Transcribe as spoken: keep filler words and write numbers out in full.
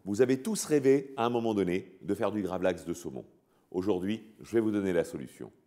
Vous avez tous rêvé, à un moment donné, de faire du gravlax de saumon. Aujourd'hui, je vais vous donner la solution.